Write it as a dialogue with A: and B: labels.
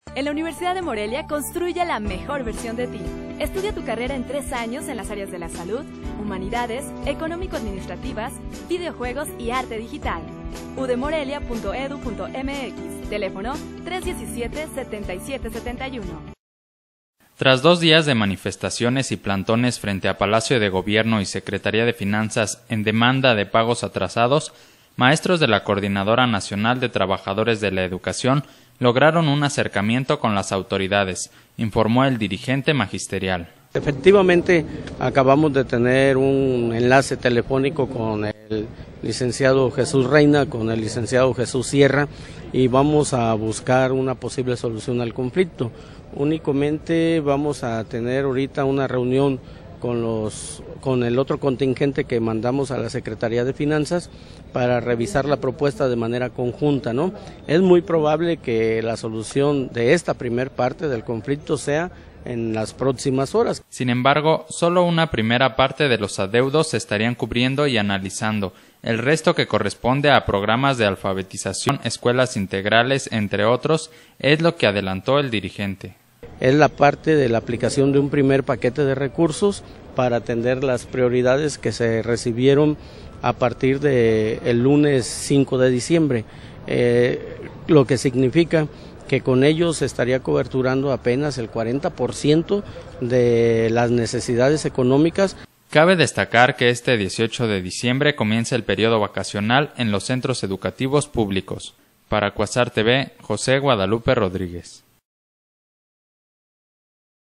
A: En la Universidad de Morelia construye la mejor versión de ti. Estudia tu carrera en 3 años en las áreas de la salud, humanidades, económico-administrativas, videojuegos y arte digital. udemorelia.edu.mx. Teléfono 317-7771.
B: Tras 2 días de manifestaciones y plantones frente a Palacio de Gobierno y Secretaría de Finanzas en demanda de pagos atrasados, maestros de la Coordinadora Nacional de Trabajadores de la Educación lograron un acercamiento con las autoridades, informó el dirigente magisterial.
C: Efectivamente, acabamos de tener un enlace telefónico con el licenciado Jesús Reina, con el licenciado Jesús Sierra, y vamos a buscar una posible solución al conflicto. Únicamente vamos a tener ahorita una reunión con el otro contingente que mandamos a la Secretaría de Finanzas para revisar la propuesta de manera conjunta, ¿no? Es muy probable que la solución de esta primer parte del conflicto sea en las próximas horas.
B: Sin embargo, solo una primera parte de los adeudos se estarían cubriendo y analizando. El resto, que corresponde a programas de alfabetización, escuelas integrales, entre otros, es lo que adelantó el dirigente.
C: Es la parte de la aplicación de un primer paquete de recursos para atender las prioridades que se recibieron a partir del lunes 5 de diciembre, lo que significa que con ellos se estaría coberturando apenas el 40% de las necesidades económicas.
B: Cabe destacar que este 18 de diciembre comienza el periodo vacacional en los centros educativos públicos. Para Cuasar TV, José Guadalupe Rodríguez.